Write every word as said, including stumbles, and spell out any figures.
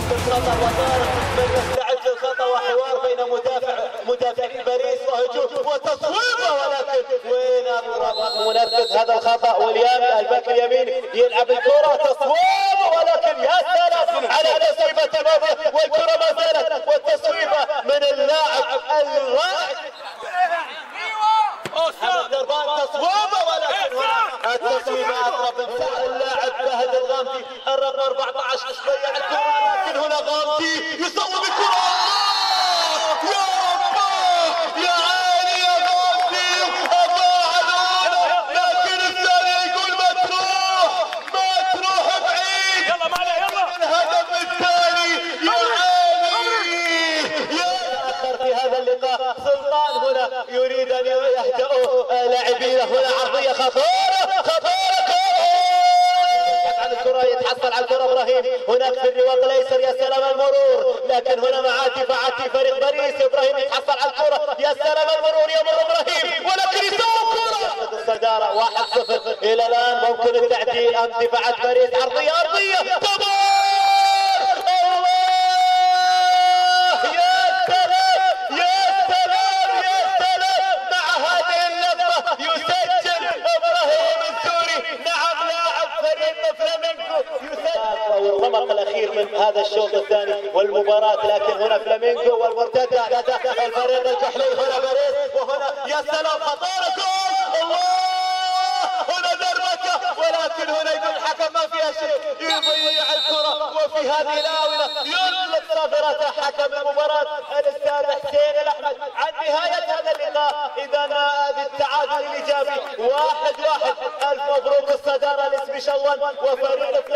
الخطا وطارق من يستعد للخطا وحوار بين مدافع مدافعين باريس وهجوم وتصويبه، ولكن وين منفذ هذا الخطا واليامي الباك اليمين يلعب الكره تصويبه، ولكن يا سلام على تصويبه الماضيه والكره ما زالت والتصويبه من اللاعب الرائع محمد دربان تصويبه، ولكن التصويبه اقرب من فعل اللاعب فهد الغامدي الرقم أربعة عشر ضيع الكره، لكن هنا غامدي يصوب الكره. يا الله يا عيني يا غامدي اضاع الاولى، لكن الثاني يقول ما تروح ما تروح بعيد. يلا معنا يلا الهدف الثاني يا عيني يا اخر في هذا اللقاء. سلطان هنا يريد ان يهدأوا لاعبينه، هنا عرضيه خطيره خطيره على الكره، يتحصل على الكره ابراهيم هناك في الرواق الايسر. يا سلام المرور، لكن هنا مع دفاعات فريق باريس ابراهيم يتحصل على الكره. يا سلام المرور يمر ابراهيم ولكن يسوي كره الصداره واحد صفر الى الان. ممكن التعديل ام دفاعات باريس عرضيه ارضيه تمر. الله يا سلام يا سلام يا سلام مع هذه اللقطه يسجل ابراهيم السوري. نعم لاعب فريق فلامينغو يسجل والرمق الاخير من هذا الشوط الثاني والمباراه، لكن هنا فلامينغو والمرتده لدى الفريق الكحلي. هنا باريس وهنا يا سلام خطيره جول. الله هنا دربكه، ولكن هنا يقول الحكم ما فيها شيء يضيع الكره. وفي هذه الاونه يطلق نظرته حكم المباراه الاستاذ حسين الاحمد عن نهايه هذا اللقاء. اذا نادي التعادل الايجابي واحد واحد. الف مبروك الصداره لاسم شلون وفريق